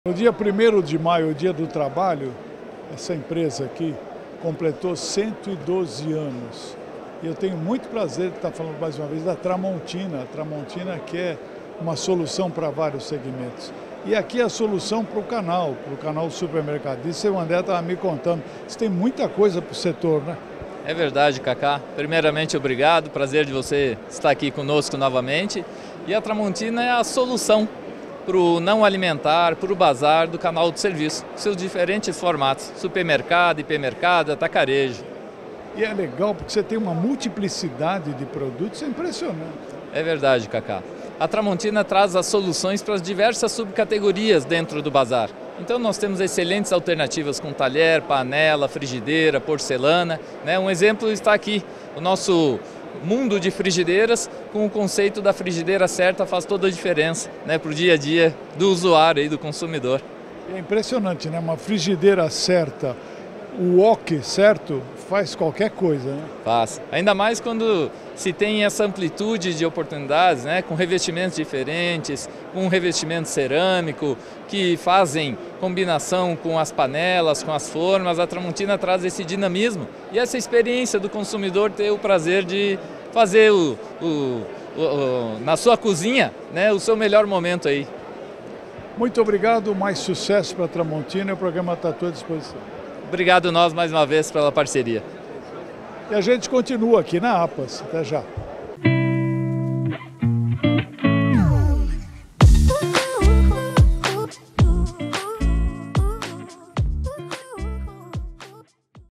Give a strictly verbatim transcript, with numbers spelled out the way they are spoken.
No dia primeiro de maio, o Dia do Trabalho, essa empresa aqui completou cento e doze anos. E eu tenho muito prazer de estar falando mais uma vez da Tramontina. A Tramontina que é uma solução para vários segmentos. E aqui é a solução para o canal, para o canal Supermercado. Isso o André estava me contando. Você tem muita coisa para o setor, né? É verdade, Cacá. Primeiramente, obrigado. Prazer de você estar aqui conosco novamente. E a Tramontina é a solução para o não alimentar, para o bazar do canal de serviço, seus diferentes formatos, supermercado, hipermercado, atacarejo. E é legal porque você tem uma multiplicidade de produtos, é impressionante. É verdade, Cacá. A Tramontina traz as soluções para as diversas subcategorias dentro do bazar. Então nós temos excelentes alternativas com talher, panela, frigideira, porcelana, né? Um exemplo está aqui, o nosso mundo de frigideiras, com o conceito da frigideira certa faz toda a diferença, né, para o dia a dia do usuário e do consumidor. É impressionante, né? Uma frigideira certa, o wok certo, faz qualquer coisa, né? Faz. Ainda mais quando se tem essa amplitude de oportunidades, né, com revestimentos diferentes, com revestimento cerâmico, que fazem combinação com as panelas, com as formas. A Tramontina traz esse dinamismo e essa experiência do consumidor ter o prazer de fazer o, o, o, o, na sua cozinha, né, o seu melhor momento aí. Muito obrigado, mais sucesso para a Tramontina e o programa está à tua disposição. Obrigado nós mais uma vez pela parceria. E a gente continua aqui na APAS. Até já.